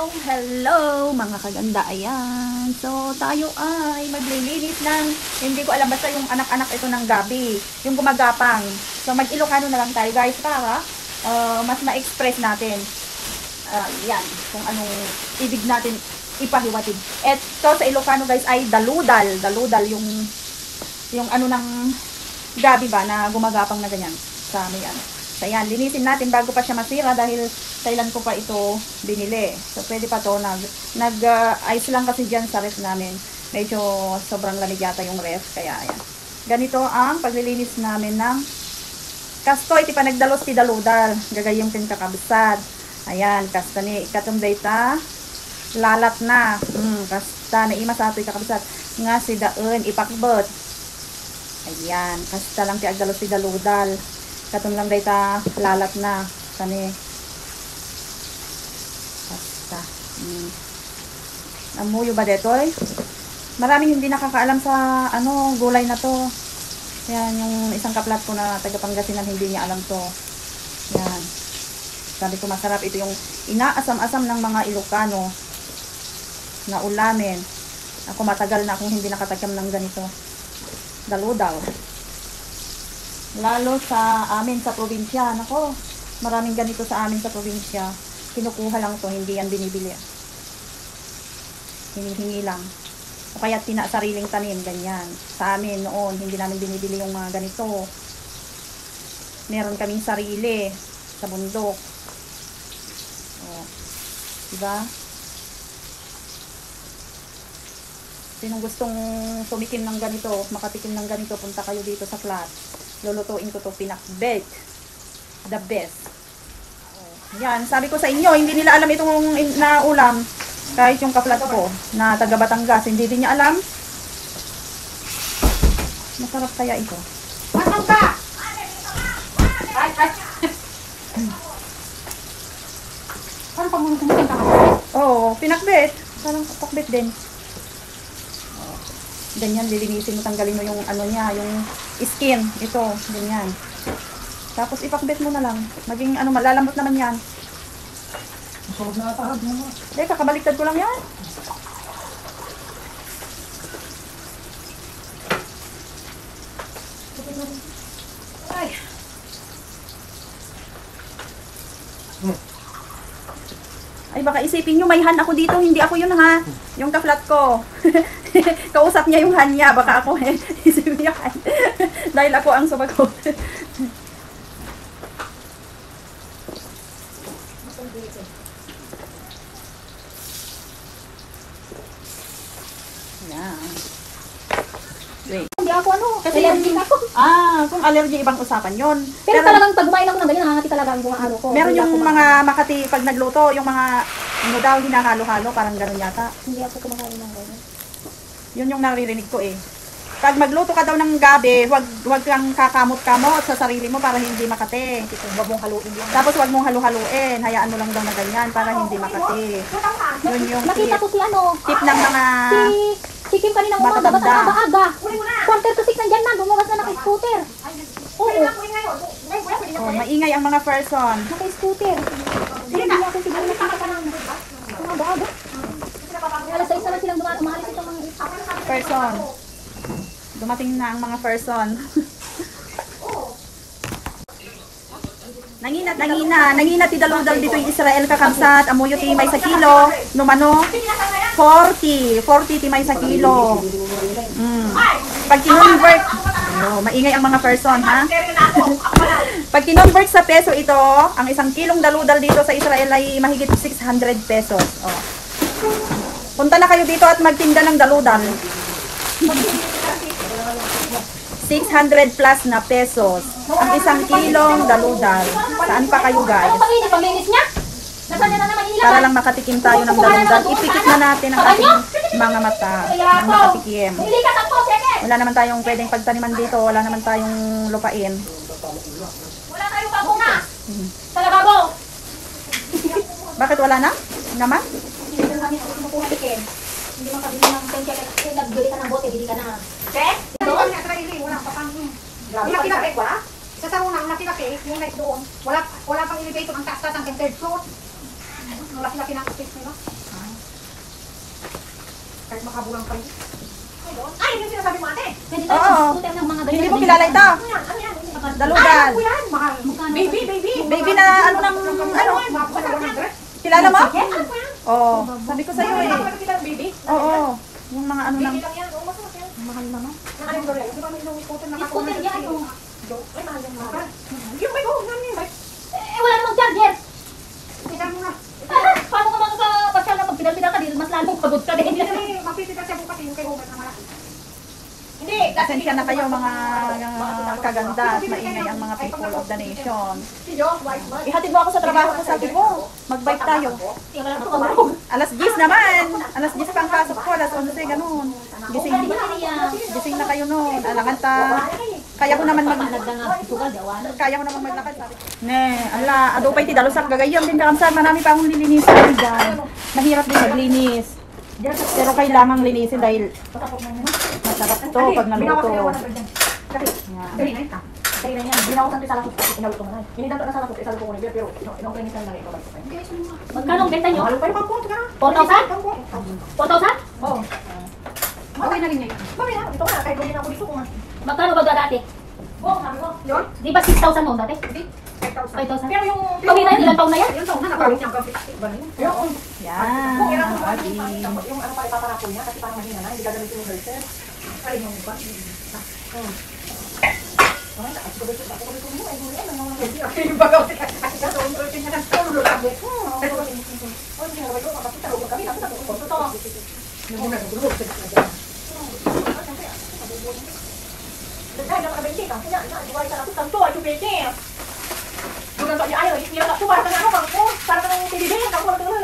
Hello mga kaganda, ayan. So tayo ay maglilinis ng, hindi ko alam, basta yung anak-anak ito ng gabi, yung gumagapang. So mag-Ilocano na lang tayo guys para mas ma-express natin yan, kung anong ibig natin ipahiwatig. Ito sa Ilocano guys ay daludal. Daludal yung ano ng gabi ba na gumagapang na ganyan sa may ano. So, ayan, linisin natin bago pa siya masira dahil kailan ko pa ito binili. So, pwede pa to. Nag-ice lang kasi dyan sa ref namin. Medyo sobrang lamig yata yung ref. Kaya, ayan. Ganito ang paglilinis namin ng kastoy. Ti pa nagdalos ti daludal. Gagayong tin kakabsad. Ayan, kasta ni ikatong data. Lalat na. Kasta na ima sa ito'y kakabsad. Nga si daun ipakbot. Ayan, kasta lang ti agdalos ti daludal. Katong lang dayta lalat na kani basta amuyo ba detoy? Maraming hindi nakakaalam sa ano gulay na to. Yan yung isang kaplat ko na taga Pangasinan, hindi niya alam to. Yan, sabi ko masarap ito, yung inaasam-asam ng mga Ilocano na ulamin. Ako matagal na akong hindi nakatagyam ng ganito, daludaw. Lalo sa amin sa probinsya. Nako, maraming ganito sa amin sa probinsya. Kinukuha lang to, hindi yan binibili. Hinihingi lang. O kaya sariling tanim, ganyan. Sa amin noon, hindi namin binibili yung mga ganito. Meron kaming sarili sa bundok. O, diba? Sinong gustong tumikim ng ganito, makatikim ng ganito, punta kayo dito sa flat. Lulutuin ko to pinakbet. The best. Yan, sabi ko sa inyo, hindi nila alam itong na ulam. Kahit yung kaplat ko na taga Batangas, hindi din niya alam. Masarap kaya ito. Masarap ka! Ay! Parang pamulutan ka. Oo, pinakbet. Parang pakbet din. Ganyan, lilinisin mo, tanggalin mo yung ano niya, yung skin. Ito, ganyan. Tapos ipakbet mo na lang. Maging ano, malalambot naman yan. Masarap na atahag mo. Kakabaliktad ko lang yan. Ay! Ay, baka isipin nyo, may han ako dito. Hindi ako yun ha. Yung ka-flat ko. Kausap niya yung han niya. Baka ako isipin niya han. Dahil ako ang sumagot. Yan. Wait. Hindi ako ano, Kasi allergic ako. kung allergy, ibang usapan yon. Pero talagang pag kumain ako ng ganyan, nakakati talaga ang buong araw ko. Meron Hindi yung ako mga Makati, pag nagluto, yung mga ano daw, hinahalo-halo, parang gano'n yata. Hindi ako kumakain ng ganyan. Yun yung naririnig ko eh. Pag magluto ka daw ng gabi, wag kang kakamot-kamot sa sarili mo para hindi makati. Huwag mong haluin yan. Tapos wag mong halu-haluin, hayaan mo lang daw na ganyan para hindi makati. Yun yung Nakita ko si ano, tip ng mga si Kim kaninang umaga, ba't matatanda. ang aga-aga? 5:30 nandyan na, lumabas na naka-scooter. Oo, maingay ang mga person. naka-scooter. Hindi ako siguro nakita ka ng aga-aga. Alas 6 na silang umalis itong mga Person. Dumating na ang mga person. Nangina ti daludal dito yung Israel kakabsat, amuyo ti may sa kilo, numano 40 ti may sa kilo. Pag kinonvert, maingay ang mga person ha. Pag kinonvert sa peso ito, ang isang kilong daludal dito sa Israel ay mahigit 600 pesos. Oh. Punta na kayo dito at magtinda ng daludal. 600 plus na pesos ang isang kilong daludal. Saan pa kayo guys? Ano paminis niya? Nasaan niya na naman ilagay? Para lang makatikim tayo ng daludal, ipikit na natin ang ating mga mata ng makatikim. Ilikas ang po, seke! Wala naman tayong pwedeng pagtaniman dito, wala naman tayong lupain. Wala tayong bakuna! Sa lababo! Bakit wala na? Naman? Hindi naman kami kumukuha si Ken. Hindi man kabili ng Ken, kaya nagbili ka ng bote, hindi ka na. Ken? Doon nga traili, walang papang. Yung nakilaki, wala? Sa unang nakilaki, yung next doon, wala pang elevator ang taas-taas ang third floor. Ang laki-laki ng space nila. Kahit makabulang pa rin. Ay, yung sinasabi mo ate. Pwede tayo Oo. scooter ng mga ganyan. Hindi mo kilala ito. Ano yan? Ano yan? Daludal. Ay, ano yan? Mahal. Magkano? Baby. Baby na ano ng ano. Mapasal ko ng dress. Kilala mo? Ano po yan? Oo. Sabi ko sa'yo eh. Ano kita ng baby? Oo. Yung mga ano ng Baby lang yan. Oo, masarap yan. mahal naman. Ang aling L'Oreal. Di ba may ilang scooter na Yung scooter niya, ano? Ay, mahal yan. Mahal. Yung bike, oh, namin yung bike. Eh, wala namang charger. Tignan mo na. Paano ka mga sa pasyal na pag pinal-pinal ka dito, mas lalong pagod ka din. Kasi magpipita siya bukas yung kay Robert na malaki. Hindi, Pasensya na kayo mga kaganda at maingay ang mga people of the nation. Si Josh, white man. Ihatid mo ako sa trabaho ko, sabi ko. Mag-bike tayo. Kaya wala ito kamarong. Alas 10 naman. Alas 10 pang pasok ko. Alas 11 ganun. Gising, Di ba niya? gising na kayo noon. Alangan ta. Kaya ko naman Nagda nga, sugal, gawanan. kaya ko naman maglakad. Sabi ko. Ne, ala, adupay ti dalusak gagayam din kamsat. Marami pa akong lilinisin dyan. Mahirap din maglinis. Pero kailangang linisin dahil masarap to pag naluto. Yan. Kaya na yan, binawasan ko sa lakot kasi pinaluto mo na. Hinidan ko na sa lakot, isa luto ko na pero inong-klinisan na rin ito. Magkano ang benta nyo? Mahalo pa yung pangpong, tika na. 4,000? 4,000? Oo. Okay na rin niya yun. Mami na, ito ka, kahit gawin ako dito ko nga. Magkano ba dati? Oo, sabi ko. Yun? Di ba 6,000 noon dati? Hindi. 5,000. 5,000? Pero yung... Pamina yun, ilang taon na yan? Yung taon na, nakawin niya ang plastic ba na yun? Yung Yan. Abi. Yung ano pa ipaparako niya kasi parang mahina na, hindi gagamitin yung herser. Ay, yung ba? Ay, ako ba ito? Ako ba ito mo? Ay, huli, ano naman yung herser? Yung bagaw, kasi ka to, yung herser niya na tulo lang. Ay, hindi na ba ito? Kapag kita, kami, ako na ito. Ito. Yung muna, nagulog. Dahil naman kabente, kasi na, diwali ka na ito, tanto, ay, kabente. Yung ganito, ay, hindi na ito, parang ka na ako, parang ka ng TVB, ako na ito.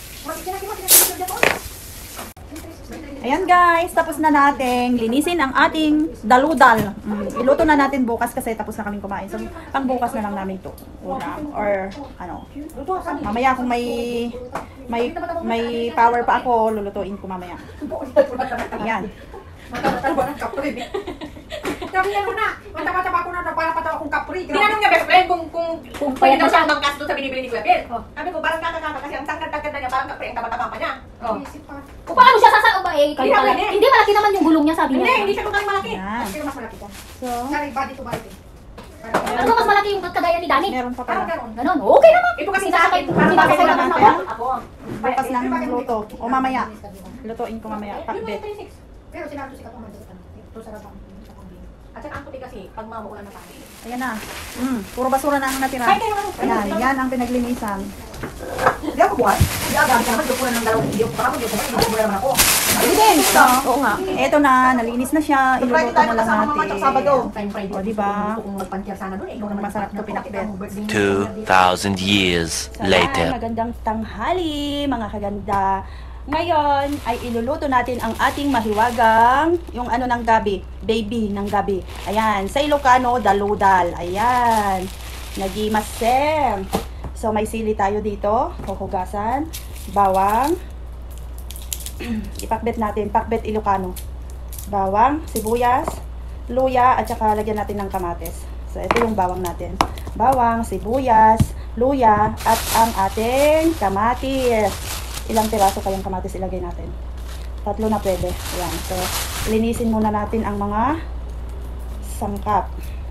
Ayan guys, tapos na natin linisin ang ating daludal. Iluto na natin bukas kasi tapos na kaming kumain. So, pang bukas na lang namin to ulam or ano. Mamaya kung may power pa ako, lulutuin ko mamaya. Ayan. Matatawa ng kapri. Sabi niya na, mataba-taba ko na para patawa kong kapri. Tinanong niya best friend kung pwede daw siya mangkas doon sa binibili ni Kuya Bill. Sabi ko, parang kakakaka kasi ang tangkad-tangkad na niya, parang kapri ang taba-taba pa niya. Kung paano siya sasao ba eh? Kayo pala. Hindi, malaki naman yung gulong niya, sabi Hindi, niya. hindi siya kung malaki. Yan. Pero mas malaki ka. So, Sorry, body to body. Ano ba mas malaki yung kagaya ni Dani? meron pa Parang pala. ganon. Ganon, okay naman. Ito kasi Hindi sa akin, sasakay- parang hindi sasakay bakit naman naman ako. Bukas lang luto. O mamaya. Lutuin ko mamaya. Pakbet. Pero sinabi ko si Kapamad sa tanong. Ito sa rabang. At saka ang puti kasi, pag mamuulan na tayo. Ayan na. Puro basura na ang natira. Ay, kayo ano? Ayan, yan ang pinaglinisan. Hindi ako buwan. Hindi ako gamit naman. Dukulan ng dalawang video. Baka mag-video. Hindi mo naman ako. Ayun, oo nga. Eto na, nalinis na siya. Iluluto na lang natin. O, diba? Masarap to pinakbet. 2,000 years later. Magandang tanghali, mga kaganda. Ngayon ay iluluto natin ang ating mahiwagang, yung ano ng gabi, baby ng gabi. Ayan, sa Ilocano, daludal. Ayan, nagimasem. So, may sili tayo dito, huhugasan, bawang. Ipakbet natin, pakbet Ilocano. Bawang, sibuyas, luya, at saka lagyan natin ng kamates. So, ito yung bawang natin. Bawang, sibuyas, luya, at ang ating kamatis. Ilang piraso kayang kamatis ilagay natin? 3 na pwede. Ayan. So, linisin muna natin ang mga sangkap.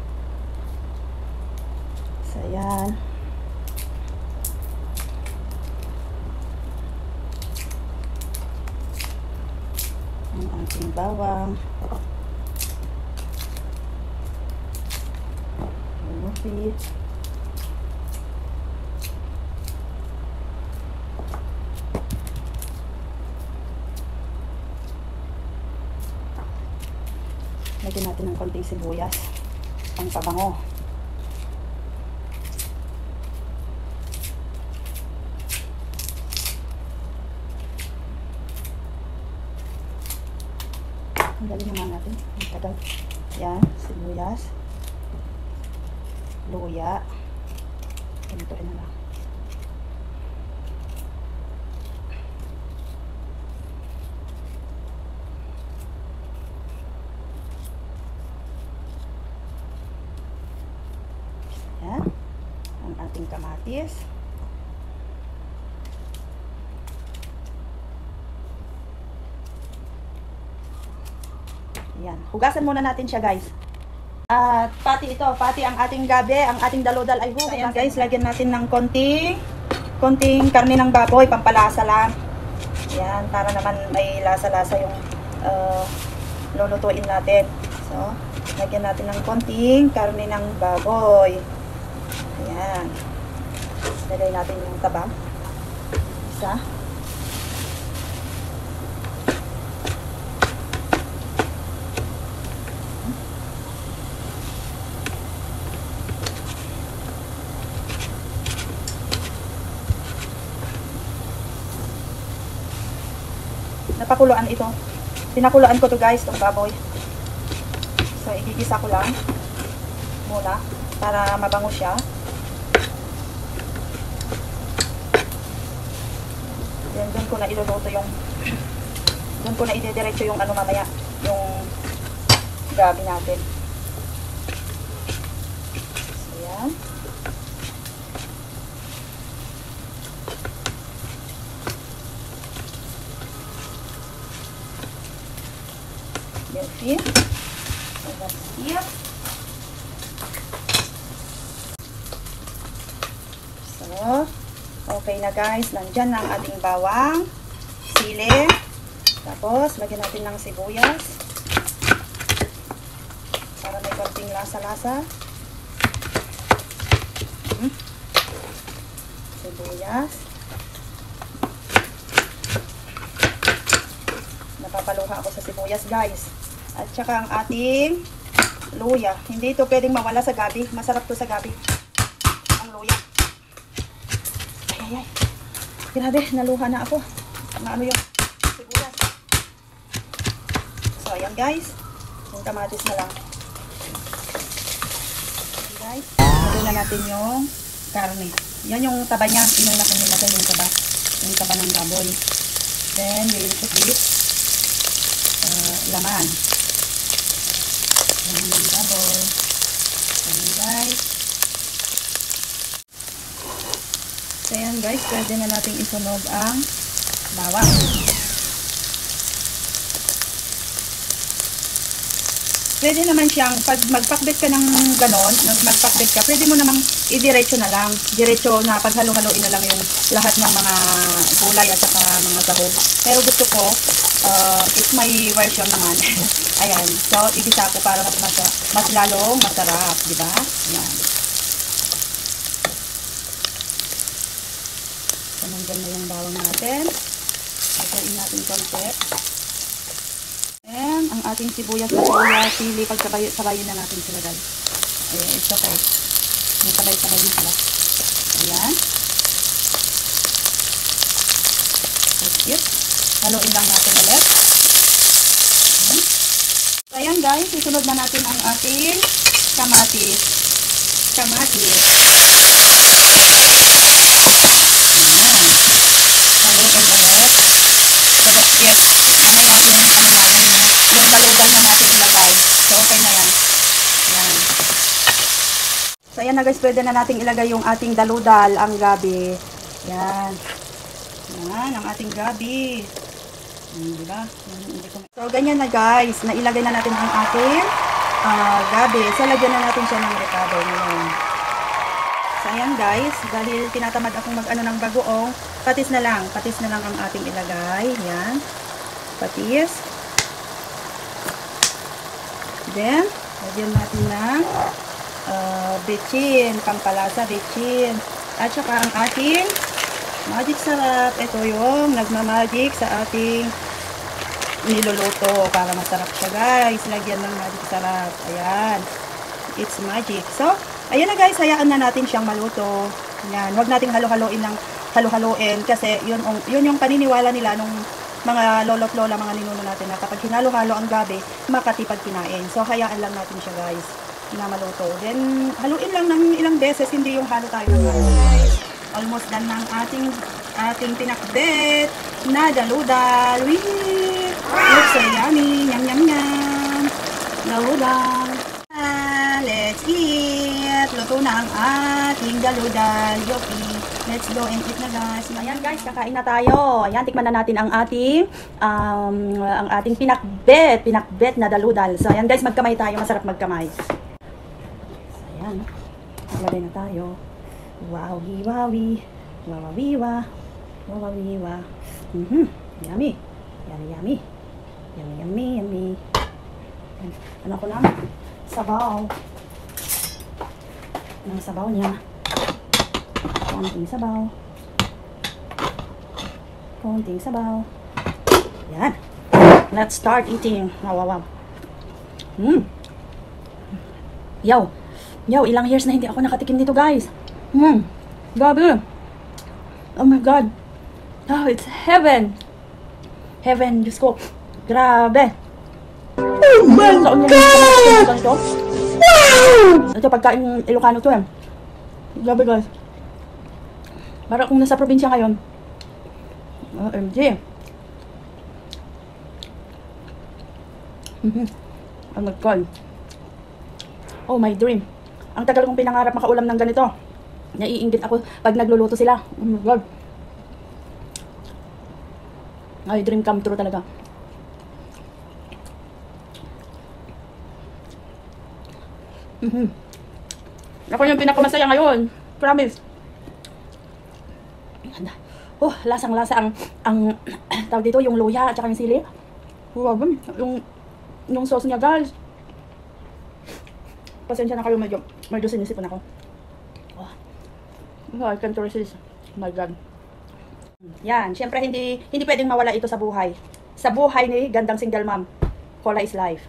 So, ayan. Ang ating bawang. Lupi. Lagyan natin ng konting sibuyas. Ang pabango. Ang galing naman natin. Ang tagal. Yan, sibuyas. Luya. Ganitoin na lang. Yan. Ang ating kamatis. Ayan. Hugasan muna natin siya, guys. At pati ang ating gabi, ang ating dalodal ay hugas. Ayan, guys, lagyan natin ng konting karne ng baboy, pampalasa lang. Ayan, para naman may lasa-lasa yung lulutuin natin. So, lagyan natin ng konting karne ng baboy. Ayan. Lagay natin yung tabang. Isa. Napakuluan ito. Pinakuluan ko to guys, itong baboy. So, igigisa ko lang muna para mabango siya. Then, doon ko na iluluto yung doon ko na idediretso yung ano mamaya, yung gabi natin. So, yan. Yan, see? That's here. So, okay na guys. Nandyan na ang ating bawang, sili. Tapos, lagyan natin ng sibuyas. Para may konting lasa-lasa. Sibuyas. Napapaluha ako sa sibuyas guys. At saka ang ating luya. Hindi ito pwedeng mawala sa gabi. Masarap to sa gabi. Ang luya. Ay. Grabe, naluha na ako. Ano yung sibuyas. So, ayan guys. Yung kamatis na lang. Ayan guys. Lagyan na natin yung karne. Yan yung taba niya. Inuna ko nilagay yung taba. Yung taba ng baboy. Then, we will put this laman. Laman ng baboy. Ayan guys. So yan guys, pwede na natin isunog ang bawang. Pwede naman siyang, pag magpakbet ka ng ganon, magpakbet ka, pwede mo namang idiretso na lang. Diretso na paghalo-haloin na lang yung lahat ng mga gulay at saka mga sahog. Pero gusto ko, it's my version naman. Ayan. So, igisa ko para mas lalong masarap. Diba? Ayan. So, nandyan na yung bawang natin. Lagyan natin konti. And, ang ating sibuyas na soya, sili, pagsabayin na natin sila guys. Ayan, it's okay. May sabay-sabayin sila. Ayan. That's it. Haluin lang natin ulit. Ayan. So, ayan guys, isunod na natin ang ating kamatis. Kamatis. Ayan. Haluin ulit. So, that's it. Mamaya yung dalugan na natin ilagay. So, okay na yan. Ayan. So, ayan na guys, pwede na natin ilagay yung ating daludal, ang gabi. Ayan. Ayan, ang ating gabi. Diba? So, ganyan na guys. Nailagay na natin ang ating gabi. So, lagyan na natin siya ng recado ngayon. So, ayan guys. Dahil tinatamad akong mag-ano ng bagoong, patis na lang. Patis na lang ang ating ilagay. Ayan. Patis. Then, lagyan natin ng bechin. Pampalasa bechin. At saka ang ating magic sarap. Ito yung nagmamagic sa ating niluluto para masarap siya guys. Lagyan ng magic sarap. Ayan. It's magic. So, ayan na guys. Hayaan na natin siyang maluto. Ayan. Huwag nating halo-haloin ng halo-haloin kasi yun yung paniniwala nila nung mga lolo't lola, mga ninuno natin na kapag hinalo-halo ang gabi, makatipag kinain. So, hayaan lang natin siya guys na maluto. Then, haluin lang ng ilang beses. Hindi yung halo tayo ng halo guys. Almost done ng ating pinakbet na daludal. Looks so yummy. Yum, yum, yum. Daludal. Let's eat. Luto na ang ating daludal. Yopi. Let's go and eat na guys. Ayan guys, kakain na tayo. Ayan, tikman na natin ang ating pinakbet na daludal. So ayan guys, magkamay tayo. Masarap magkamay. So, ayan. Maglagay na tayo. Wowie, wowie. Wawawiwa. Wawawiwa. Yummy. Yummy, yummy. Yummy, yummy, yummy. Ano ko na? Sabaw. Ang sabaw niya. Konting sabaw. Konting sabaw. Yan. Let's start eating. Wow, wow, wow. Yo. Yo, ilang years na hindi ako nakatikim dito, guys. Grabe. Oh my God. Oh, it's heaven. Heaven, Diyos ko. Grabe. Oh my God! Wow! Ito, pagkain Ilocano to eh. Grabe guys. Para kung nasa probinsya ngayon. OMG. Oh my God. Oh my dream. Ang tagal kong pinangarap makaulam ng ganito. Naiinggit ako pag nagluluto sila. Oh my God. Ay, dream come true talaga. Ako yung pinakamasaya ngayon. Promise. Oh, lasang-lasa ang tawag dito, yung luya at saka yung sili. Yung sauce niya, guys. Pasensya na kayo, medyo sinisipon ako. Oh, I can't resist. Oh my God. Yan, syempre hindi pwedeng mawala ito sa buhay. Sa buhay ni gandang single mom. Cola is life.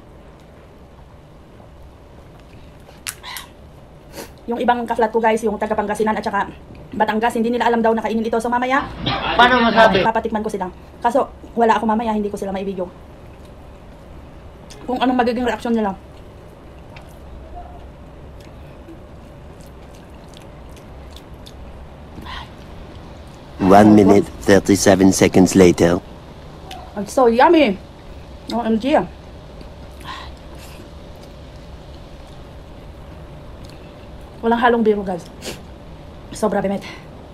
Yung ibang ka-flat ko guys, yung taga Pangasinan at saka Batangas, hindi nila alam daw na kainin ito. So mamaya, Paano masabi? papatikman ko sila. Kaso wala ako mamaya, hindi ko sila maibigyo. Kung anong magiging reaksyon nila. One minute, 37 seconds later. It's so yummy. OMG. Walang halong biro guys. Sobra bemet.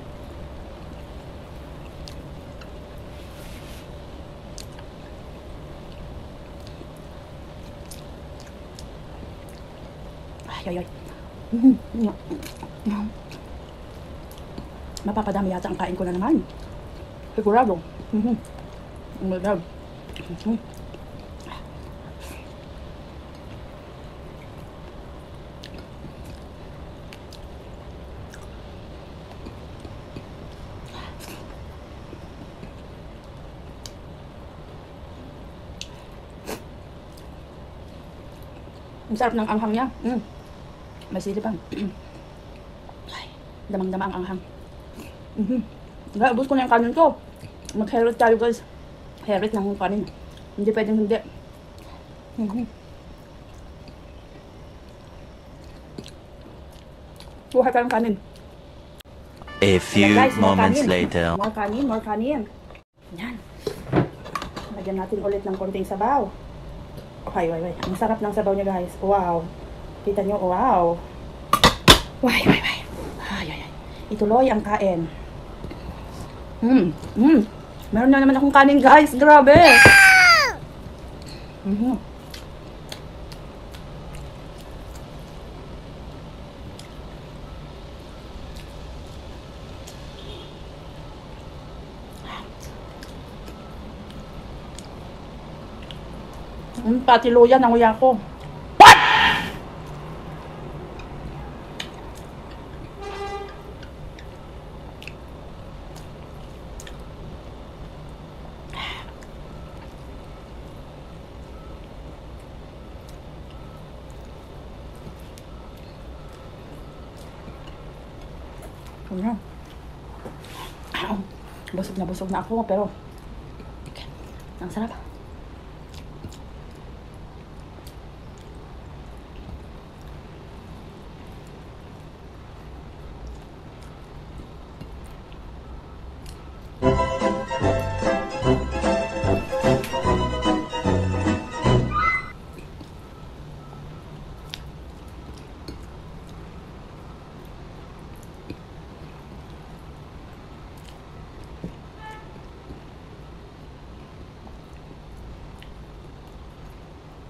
Ay. Mapapadami yata ang kain ko na naman. Sigurado. Oh my God. Ang sarap ng anghang niya. May sili pa. Ay, damang-dama ang anghang. Ubus ko na yung kanin ko. Mag-herit tayo guys. Herit ng kanin. Hindi pwedeng hindi. Buhay ka ng kanin. A few Guys, more moments kanin. later. More kanin. Yan. Lagyan natin ulit ng konting sabaw. Okay. Ang sarap ng sabaw niya guys. Wow. Kita nyo, wow. Ay. Ituloy ang kain. Meron na naman akong kanin guys. Grabe. Pati luya nanguya ko. Busog na ako pero ang sarap.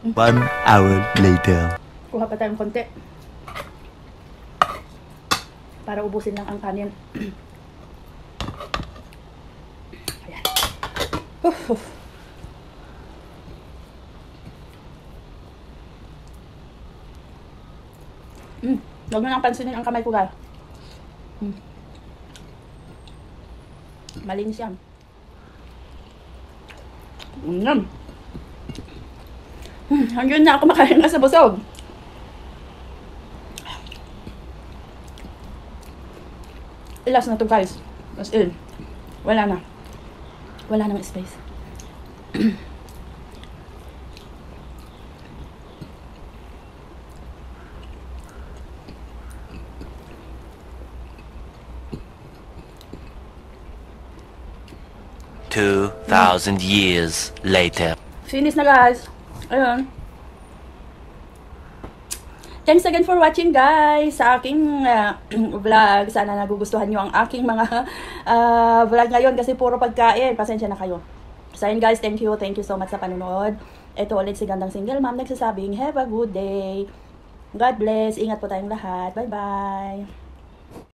1 hour later. Kuha pa tayong konti. Para ubusin lang ang kanin. Ayan. Huwag mo nang pansinin ang kamay ko, guys. Malinis yan. Hanggang na ako makain na sa busog. Last na to, guys. As in, wala na. Wala nang space. $2,000 years later. Finish na, guys. Ayun. Thanks again for watching, guys, sa aking vlog. Sana nagugustuhan nyo ang aking mga vlog ngayon kasi puro pagkain. Pasensya na kayo. So, ayun, guys, thank you so much sa panonood. Ito ulit si Gandang Single Mom nagsasabing, have a good day. God bless. Ingat po tayong lahat. Bye-bye.